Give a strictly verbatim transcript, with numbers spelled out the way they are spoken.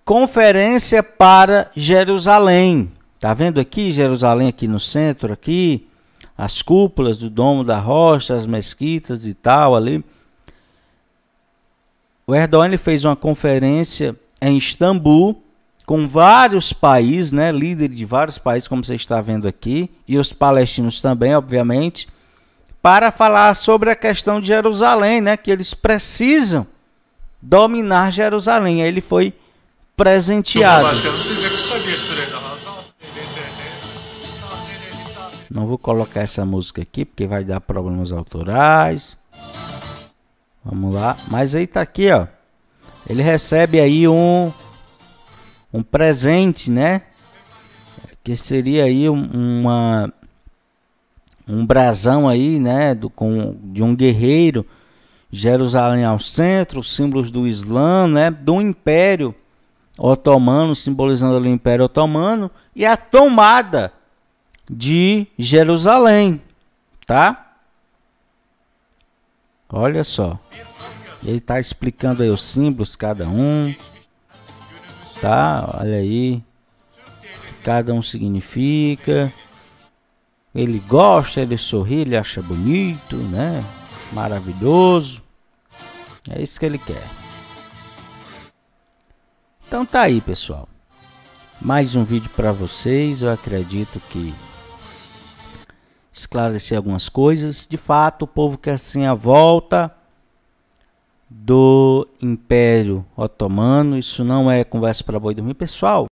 conferência para Jerusalém. Tá vendo aqui Jerusalém aqui no centro aqui, as cúpulas do Domo da Rocha, as mesquitas e tal ali. O Erdogan ele fez uma conferência em Istambul com vários países, né, líderes de vários países, como você está vendo aqui, e os palestinos também, obviamente, para falar sobre a questão de Jerusalém, né, que eles precisam dominar Jerusalém. Aí ele foi presenteado. Não vou colocar essa música aqui porque vai dar problemas autorais. Vamos lá. Mas aí tá aqui, ó. Ele recebe aí um um presente, né? Que seria aí uma um brasão aí, né, do com de um guerreiro. Jerusalém ao centro, símbolos do Islã, né, do Império Otomano, simbolizando ali o Império Otomano, e a tomada de Jerusalém, tá? Olha só, ele tá explicando aí os símbolos, cada um, tá? Olha aí, cada um significa. Ele gosta, ele sorri, ele acha bonito, né? Maravilhoso. É isso que ele quer. Então tá aí, pessoal. Mais um vídeo para vocês. Eu acredito que esclarecer algumas coisas. De fato, o povo quer sim a volta do Império Otomano. Isso não é conversa para boi dormir, pessoal.